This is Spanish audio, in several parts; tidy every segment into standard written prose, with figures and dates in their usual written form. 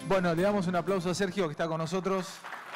Bueno, le damos un aplauso a Sergio que está con nosotros.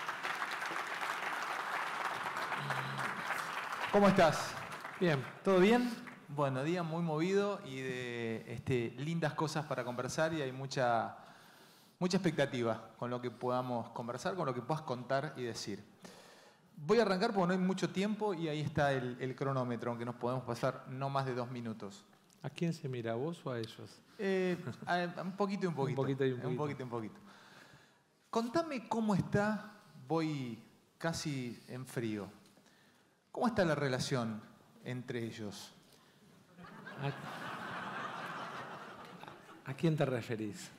¿Cómo estás? Bien. ¿Todo bien? Bueno, día muy movido y de lindas cosas para conversar y hay mucha expectativa con lo que podamos conversar, con lo que puedas contar y decir. Voy a arrancar porque no hay mucho tiempo y ahí está el cronómetro, aunque nos podemos pasar no más de 2 minutos. ¿A quién se mira, a vos o a ellos? Un poquito y un poquito. Un poquito y un poquito. Un poquito y un poquito. Contame cómo está, voy casi en frío. ¿Cómo está la relación entre ellos? ¿A quién te referís?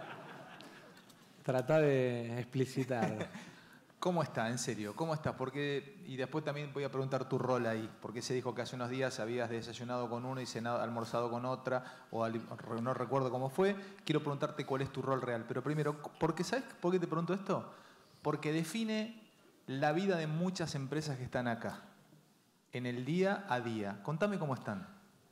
Trata de explicitar. ¿Cómo está, en serio? ¿Cómo estás? Porque, y después también voy a preguntar tu rol ahí, porque se dijo que hace unos días habías desayunado con una y almorzado con otra, o no recuerdo cómo fue. Quiero preguntarte cuál es tu rol real. Pero primero, ¿sabes por qué te pregunto esto? Porque define la vida de muchas empresas que están acá, en el día a día. Contame cómo están.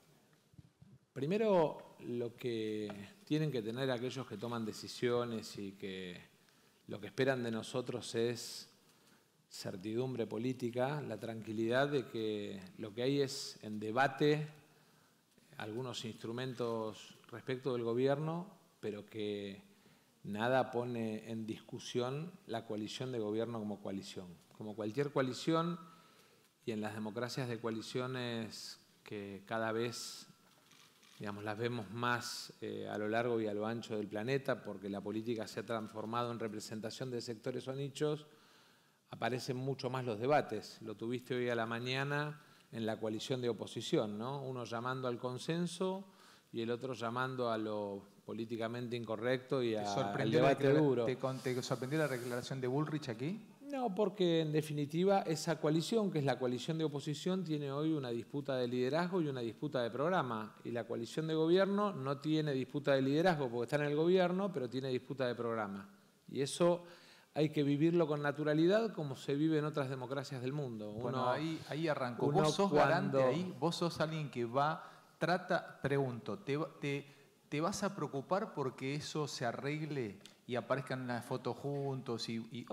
Primero, lo que tienen que tener aquellos que toman decisiones y que lo que esperan de nosotros es certidumbre política, la tranquilidad de que lo que hay es en debate algunos instrumentos respecto del gobierno, pero que nada pone en discusión la coalición de gobierno como coalición. Como cualquier coalición, y en las democracias de coaliciones que cada vez las vemos más a lo largo y a lo ancho del planeta, porque la política se ha transformado en representación de sectores o nichos, aparecen mucho más los debates. Lo tuviste hoy a la mañana en la coalición de oposición, ¿no? Uno llamando al consenso y el otro llamando a lo políticamente incorrecto y al debate duro. ¿Te sorprendió la declaración de Bullrich aquí? No, porque en definitiva esa coalición, que es la coalición de oposición, tiene hoy una disputa de liderazgo y una disputa de programa. Y la coalición de gobierno no tiene disputa de liderazgo porque está en el gobierno, pero tiene disputa de programa. Y eso hay que vivirlo con naturalidad como se vive en otras democracias del mundo. Bueno, ahí arrancó. Vos sos garante ahí, vos sos alguien que pregunto, ¿te vas a preocupar porque eso se arregle y aparezcan en las fotos juntos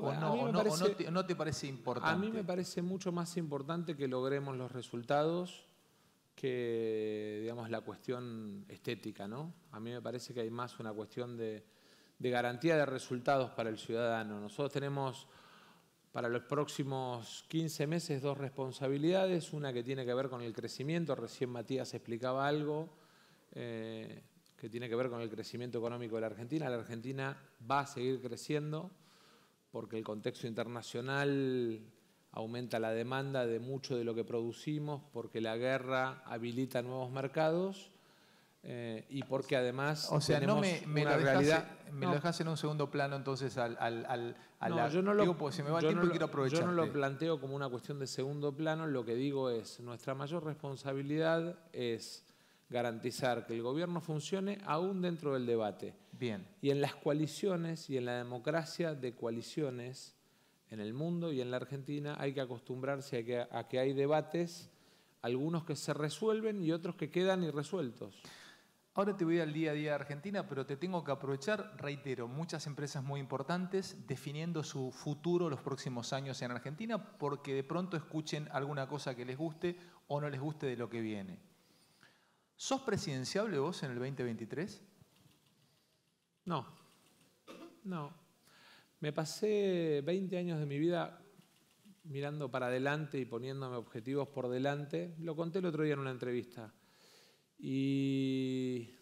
o no te parece importante? A mí me parece mucho más importante que logremos los resultados que, la cuestión estética, ¿no? A mí me parece que hay más una cuestión de garantía de resultados para el ciudadano. Nosotros tenemos para los próximos 15 meses 2 responsabilidades, una que tiene que ver con el crecimiento, recién Matías explicaba algo, que tiene que ver con el crecimiento económico de la Argentina. La Argentina va a seguir creciendo porque el contexto internacional aumenta la demanda de mucho de lo que producimos, porque la guerra habilita nuevos mercados y porque además tenemos una realidad... Me lo dejás en un segundo plano entonces yo no lo planteo como una cuestión de segundo plano. Lo que digo es, nuestra mayor responsabilidad es garantizar que el gobierno funcione aún dentro del debate. Bien. Y en las coaliciones y en la democracia de coaliciones en el mundo y en la Argentina hay que acostumbrarse a que hay debates, algunos que se resuelven y otros que quedan irresueltos. Ahora te voy al día a día de Argentina, pero te tengo que aprovechar, reitero, muchas empresas muy importantes definiendo su futuro los próximos años en Argentina porque de pronto escuchen alguna cosa que les guste o no les guste de lo que viene. ¿Sos presidenciable vos en el 2023? No. Me pasé 20 años de mi vida mirando para adelante y poniéndome objetivos por delante. Lo conté el otro día en una entrevista. Y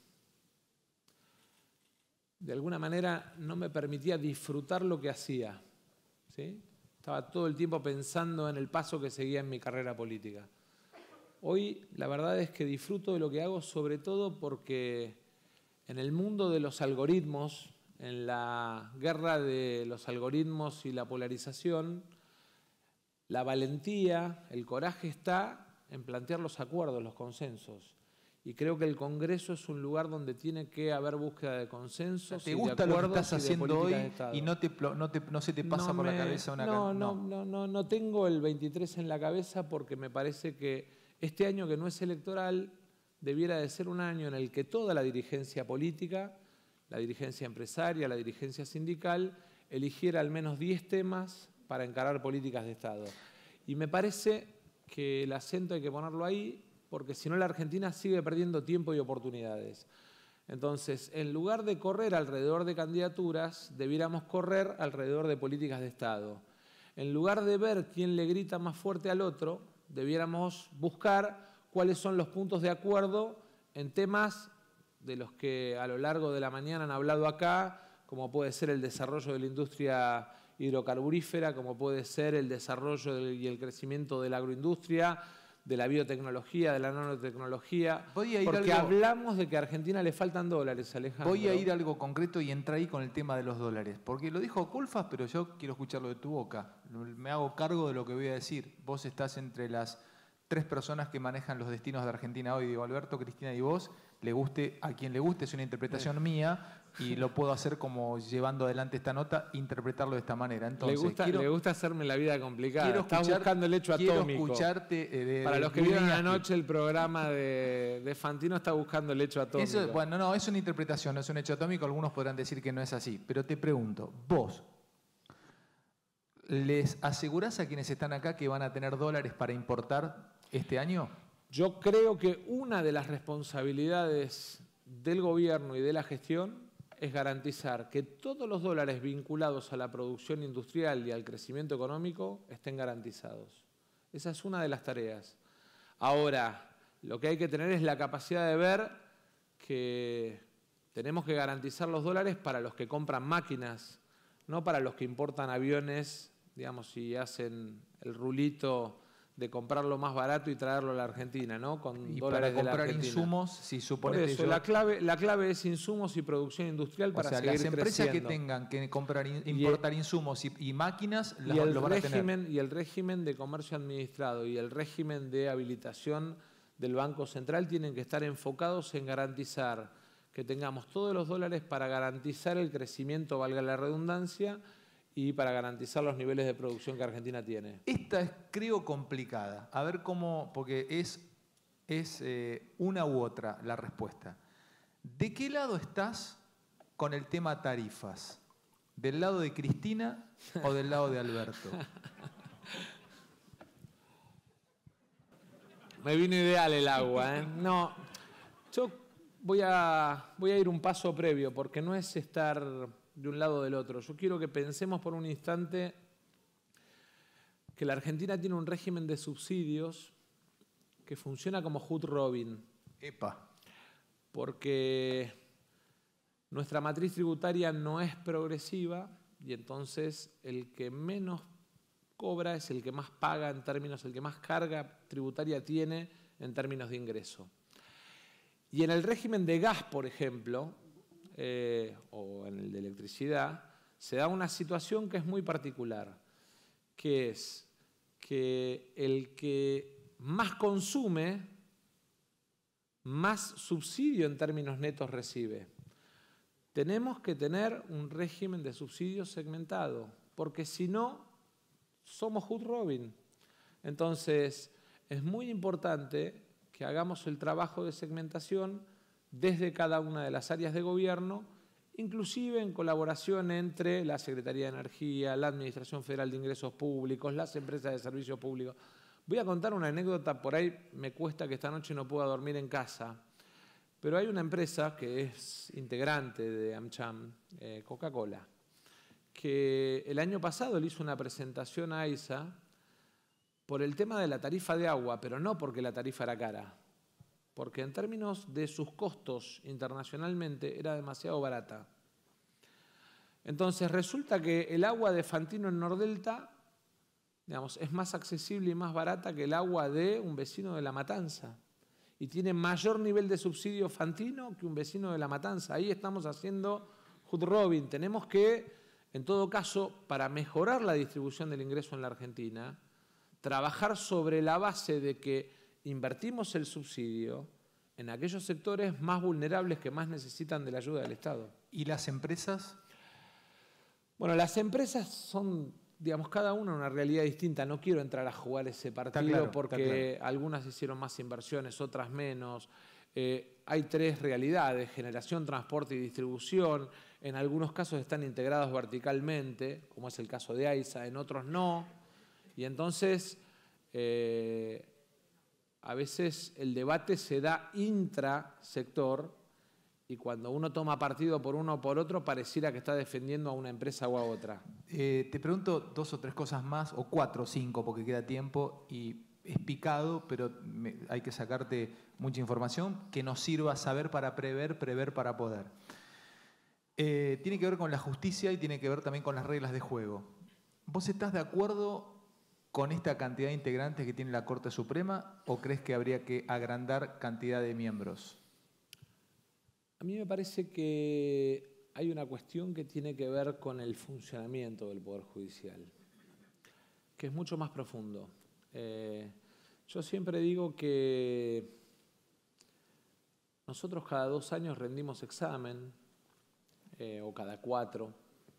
de alguna manera no me permitía disfrutar lo que hacía, ¿sí? Estaba todo el tiempo pensando en el paso que seguía en mi carrera política. Hoy la verdad es que disfruto de lo que hago, sobre todo porque en el mundo de los algoritmos, en la guerra de los algoritmos y la polarización, la valentía, el coraje está en plantear los acuerdos, los consensos. Y creo que el Congreso es un lugar donde tiene que haber búsqueda de consensos. ¿Te gusta lo que estás haciendo hoy y no se te pasa por la cabeza una... No tengo el 23 en la cabeza porque me parece que este año, que no es electoral, debiera de ser un año en el que toda la dirigencia política la dirigencia empresaria, la dirigencia sindical, eligiera al menos 10 temas para encarar políticas de Estado. Y me parece que el acento hay que ponerlo ahí, porque si no la Argentina sigue perdiendo tiempo y oportunidades. Entonces, en lugar de correr alrededor de candidaturas, debiéramos correr alrededor de políticas de Estado. En lugar de ver quién le grita más fuerte al otro, debiéramos buscar cuáles son los puntos de acuerdo en temas de los que a lo largo de la mañana han hablado acá, como puede ser el desarrollo de la industria hidrocarburífera, como puede ser el desarrollo y el crecimiento de la agroindustria, de la biotecnología, de la nanotecnología, porque hablamos de que a Argentina le faltan dólares, Alejandro. Voy a ir a algo concreto y entra ahí con el tema de los dólares, porque lo dijo Culfas, pero yo quiero escucharlo de tu boca. Me hago cargo de lo que voy a decir. Vos estás entre las 3 personas que manejan los destinos de Argentina hoy, digo, Alberto, Cristina y vos. Le guste a quien le guste, es una interpretación mía y lo puedo hacer como llevando adelante esta nota, interpretarlo de esta manera. Entonces, le gusta hacerme la vida complicada. Está buscando el hecho atómico. Quiero escucharte. Para los que vieron anoche el programa de Fantino, está buscando el hecho atómico. Eso, bueno, no, es una interpretación, no es un hecho atómico. Algunos podrán decir que no es así. Pero te pregunto, vos, ¿les asegurás a quienes están acá que van a tener dólares para importar este año? Yo creo que una de las responsabilidades del gobierno y de la gestión es garantizar que todos los dólares vinculados a la producción industrial y al crecimiento económico estén garantizados. Esa es una de las tareas. Ahora, lo que hay que tener es la capacidad de ver que tenemos que garantizar los dólares para los que compran máquinas, no para los que importan aviones, digamos, y hacen el rulito de comprarlo más barato y traerlo a la Argentina, ¿no? Con y dólares para comprar de la Argentina. Insumos, si suponete Por eso, la clave es insumos y producción industrial para seguir creciendo. Las empresas que tengan que importar insumos y máquinas lo van a tener. Y el régimen de comercio administrado y el régimen de habilitación del Banco Central tienen que estar enfocados en garantizar que tengamos todos los dólares para garantizar el crecimiento, valga la redundancia, y para garantizar los niveles de producción que Argentina tiene. Esta es, creo, complicada. A ver cómo, porque es una u otra la respuesta. ¿De qué lado estás con el tema tarifas? ¿Del lado de Cristina o del lado de Alberto? Me vino ideal el agua, ¿eh? No, yo voy a ir un paso previo, porque no es estar de un lado o del otro. Yo quiero que pensemos por un instante que la Argentina tiene un régimen de subsidios que funciona como hood robin. ¡Epa! Porque nuestra matriz tributaria no es progresiva y entonces el que menos cobra es el que más paga en términos, el que más carga tributaria tiene en términos de ingreso. Y en el régimen de gas, por ejemplo, o en el de electricidad, se da una situación que es muy particular, que es que el que más consume, más subsidio en términos netos recibe. Tenemos que tener un régimen de subsidios segmentado, porque si no, somos hood robin. Entonces, es muy importante que hagamos el trabajo de segmentación desde cada una de las áreas de gobierno, inclusive en colaboración entre la Secretaría de Energía, la Administración Federal de Ingresos Públicos, las empresas de servicios públicos. Voy a contar una anécdota, por ahí me cuesta que esta noche no pueda dormir en casa, pero hay una empresa que es integrante de AmCham, Coca-Cola, que el año pasado le hizo una presentación a AISA por el tema de la tarifa de agua, pero no porque la tarifa era cara, porque en términos de sus costos internacionalmente era demasiado barata. Entonces resulta que el agua de Fantino en Nordelta, digamos, es más accesible y más barata que el agua de un vecino de La Matanza. Y tiene mayor nivel de subsidio Fantino que un vecino de La Matanza. Ahí estamos haciendo hood robin. Tenemos que, en todo caso, para mejorar la distribución del ingreso en la Argentina, trabajar sobre la base de que invertimos el subsidio en aquellos sectores más vulnerables que más necesitan de la ayuda del Estado. ¿Y las empresas? Bueno, las empresas son, digamos, cada una una realidad distinta. No quiero entrar a jugar ese partido porque algunas hicieron más inversiones, otras menos. Hay tres realidades: generación, transporte y distribución. En algunos casos están integrados verticalmente, como es el caso de AISA, en otros no. Y entonces, a veces el debate se da intrasector, y cuando uno toma partido por uno o por otro, pareciera que está defendiendo a una empresa o a otra. Te pregunto 2 o 3 cosas más, o 4 o 5, porque queda tiempo, y es picado, pero hay que sacarte mucha información que nos sirva saber para prever, prever para poder. Tiene que ver con la justicia y tiene que ver también con las reglas de juego. ¿Vos estás de acuerdo con esta cantidad de integrantes que tiene la Corte Suprema o crees que habría que agrandar cantidad de miembros? A mí me parece que hay una cuestión que tiene que ver con el funcionamiento del Poder Judicial, que es mucho más profundo. Yo siempre digo que nosotros cada 2 años rendimos examen, o cada 4.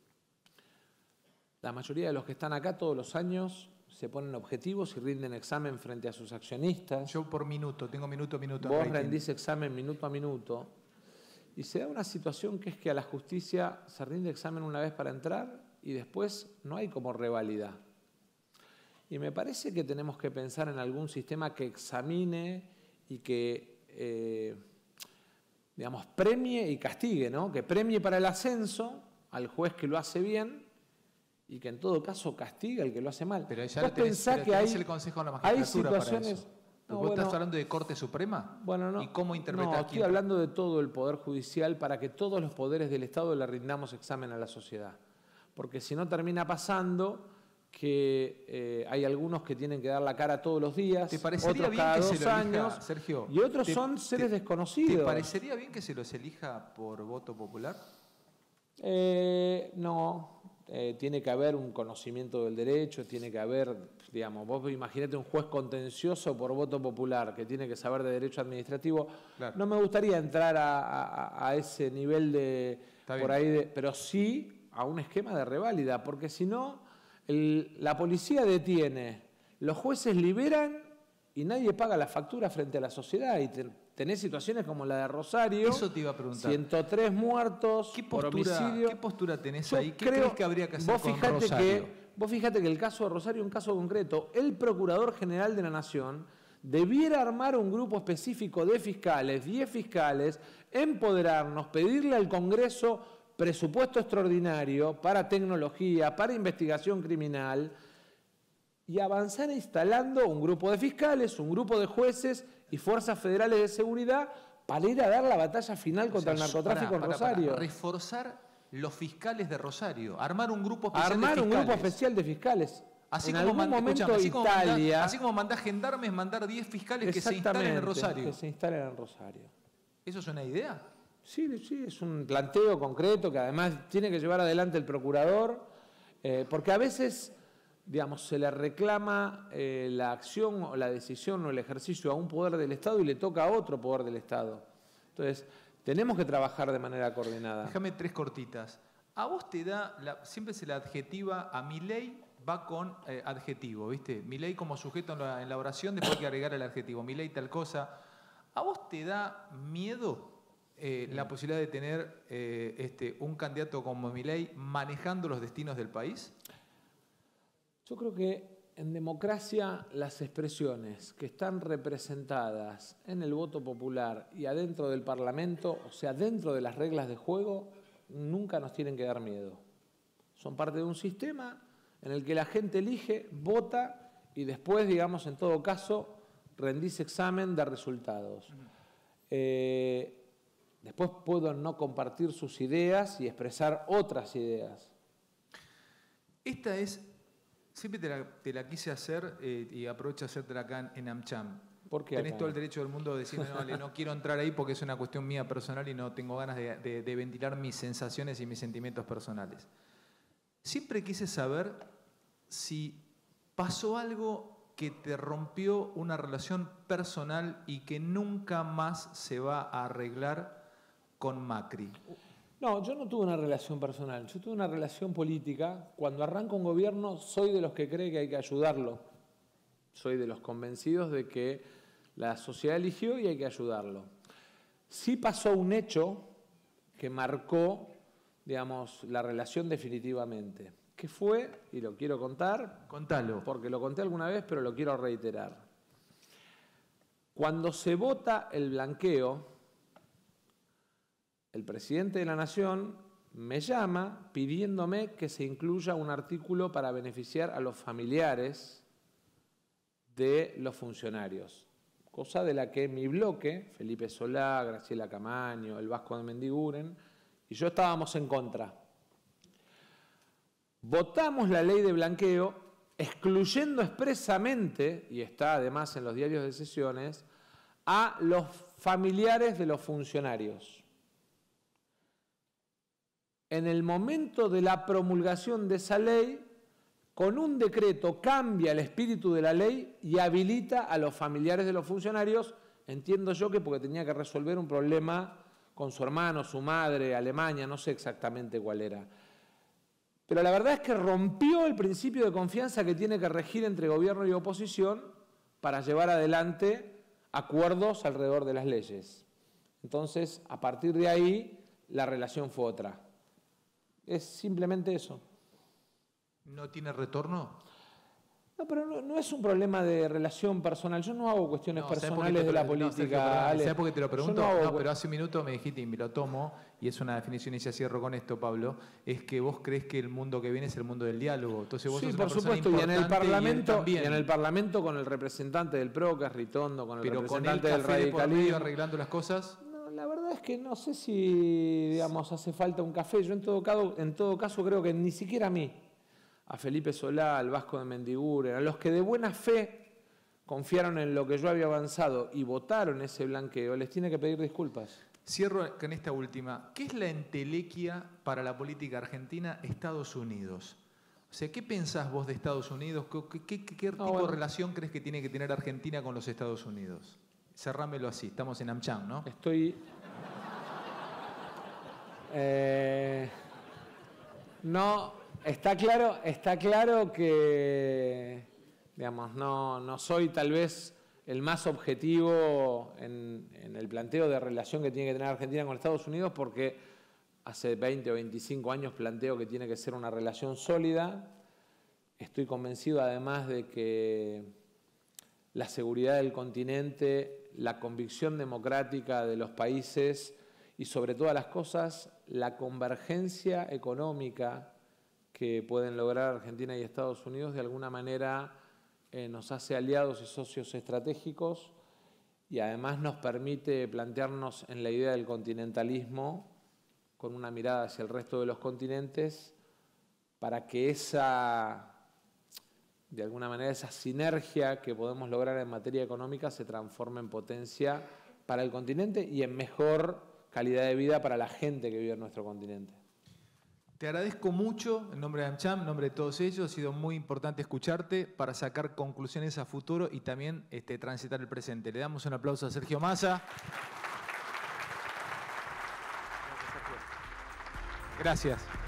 La mayoría de los que están acá todos los años se ponen objetivos y rinden examen frente a sus accionistas. Yo por minuto, tengo minuto a minuto. Vos rendís examen minuto a minuto. Y se da una situación que es que a la justicia se rinde examen una vez para entrar y después no hay como revalidar. Y me parece que tenemos que pensar en algún sistema que examine y que, digamos, premie y castigue, ¿no? Que premie para el ascenso al juez que lo hace bien y que en todo caso castigue al que lo hace mal. Pero ya ¿Vos pensás que hay, el Consejo de la Magistratura hay situaciones... para eso? No, ¿Vos bueno, estás hablando de Corte Suprema? Bueno, no. ¿Y cómo interpretás? No, estoy hablando de todo el Poder Judicial para que todos los poderes del Estado le rindamos examen a la sociedad. Porque si no termina pasando que hay algunos que tienen que dar la cara todos los días, ¿Te parecería otros bien cada que 2 se lo elija, años, Sergio? y otros son seres desconocidos? ¿Te parecería bien que se los elija por voto popular? No. Tiene que haber un conocimiento del derecho, tiene que haber, digamos, vos imaginate un juez contencioso por voto popular que tiene que saber de derecho administrativo. Claro. No me gustaría entrar a ese nivel de, por ahí, pero sí a un esquema de reválida, porque si no, la policía detiene, los jueces liberan y nadie paga la factura frente a la sociedad. Y tenés situaciones como la de Rosario. Eso te iba a preguntar. 103 muertos por homicidio. ¿Qué postura tenés ahí? ¿Qué crees que habría que hacer con Rosario? Vos fíjate que el caso de Rosario es un caso concreto. El Procurador General de la Nación debiera armar un grupo específico de fiscales, 10 fiscales, empoderarnos, pedirle al Congreso presupuesto extraordinario para tecnología, para investigación criminal y avanzar instalando un grupo de fiscales, un grupo de jueces y fuerzas federales de seguridad para ir a dar la batalla final contra el narcotráfico en Rosario. Reforzar los fiscales de Rosario, armar un grupo especial de fiscales. Así en como algún momento Italia... Así como mandás gendarmes, mandar 10 fiscales que se instalen en Rosario. Que se instalen en Rosario. ¿Eso es una idea? Sí, es un planteo concreto que además tiene que llevar adelante el procurador, porque a veces... digamos, se le reclama la acción o la decisión o el ejercicio a un poder del Estado y le toca a otro poder del Estado. Entonces, tenemos que trabajar de manera coordinada. Déjame 3 cortitas. A vos te da, siempre se le adjetiva a Milei, va con adjetivo, ¿viste? Milei como sujeto en la oración, después hay que agregar el adjetivo. Milei tal cosa. ¿A vos te da miedo la posibilidad de tener un candidato como Milei manejando los destinos del país? Yo creo que en democracia las expresiones que están representadas en el voto popular y adentro del Parlamento, o sea, dentro de las reglas de juego, nunca nos tienen que dar miedo. Son parte de un sistema en el que la gente elige, vota y después, digamos, en todo caso, rendís examen de resultados. Después puedo no compartir sus ideas y expresar otras ideas. Esta es... Siempre te la quise hacer y aprovecho de hacértela acá en AmCham. ¿Por qué Tenés acá? todo el derecho del mundo de decirme, no quiero entrar ahí porque es una cuestión mía personal y no tengo ganas de ventilar mis sensaciones y mis sentimientos personales. Siempre quise saber si pasó algo que te rompió una relación personal y que nunca más se va a arreglar con Macri. No, yo no tuve una relación personal, yo tuve una relación política. Cuando arranca un gobierno, soy de los que cree que hay que ayudarlo. Soy de los convencidos de que la sociedad eligió y hay que ayudarlo. Sí pasó un hecho que marcó, digamos, la relación definitivamente. ¿Qué fue? Y lo quiero contar. Contalo. Porque lo conté alguna vez, pero lo quiero reiterar. Cuando se vota el blanqueo, el presidente de la Nación me llama pidiéndome que se incluya un artículo para beneficiar a los familiares de los funcionarios. Cosa de la que mi bloque, Felipe Solá, Graciela Camaño, el Vasco de Mendiguren, y yo estábamos en contra. Votamos la ley de blanqueo, excluyendo expresamente, y está además en los diarios de sesiones, a los familiares de los funcionarios. En el momento de la promulgación de esa ley, con un decreto cambia el espíritu de la ley y habilita a los familiares de los funcionarios, entiendo yo que porque tenía que resolver un problema con su hermano, su madre, Alemania, no sé exactamente cuál era. Pero la verdad es que rompió el principio de confianza que tiene que regir entre gobierno y oposición para llevar adelante acuerdos alrededor de las leyes. Entonces, a partir de ahí, la relación fue otra. Es simplemente eso. ¿No tiene retorno? No, pero no es un problema de relación personal. Yo no hago cuestiones personales de la política. ¿Sabes por qué te lo pregunto? No, pero hace un minuto me dijiste, y me lo tomo, y es una definición, y ya cierro con esto, Pablo, es que vos crees que el mundo que viene es el mundo del diálogo. Entonces vos sí, sos por una persona supuesto, y en el Parlamento con el representante del PRO, que es Ritondo, con el representante del radicalismo. ¿Arreglando las cosas? La verdad es que no sé si, digamos, hace falta un café. Yo en todo caso creo que ni siquiera a mí, a Felipe Solá, al Vasco de Mendiguren, a los que de buena fe confiaron en lo que yo había avanzado y votaron ese blanqueo, les tiene que pedir disculpas. Cierro con esta última. ¿Qué es la entelequia para la política argentina Estados Unidos? O sea, ¿qué pensás vos de Estados Unidos? ¿Qué tipo de relación crees que tiene que tener Argentina con los Estados Unidos? Cerrámelo así, estamos en AmCham, ¿no? No, está claro que, digamos, no soy tal vez el más objetivo en el planteo de relación que tiene que tener Argentina con Estados Unidos, porque hace 20 o 25 años planteo que tiene que ser una relación sólida. Estoy convencido además de que la seguridad del continente, la convicción democrática de los países y sobre todas las cosas, la convergencia económica que pueden lograr Argentina y Estados Unidos de alguna manera nos hace aliados y socios estratégicos y además nos permite plantearnos en la idea del continentalismo con una mirada hacia el resto de los continentes para que de alguna manera esa sinergia que podemos lograr en materia económica se transforme en potencia para el continente y en mejor calidad de vida para la gente que vive en nuestro continente. Te agradezco mucho en nombre de AmCham, en nombre de todos ellos. Ha sido muy importante escucharte para sacar conclusiones a futuro y también transitar el presente. Le damos un aplauso a Sergio Massa. Gracias.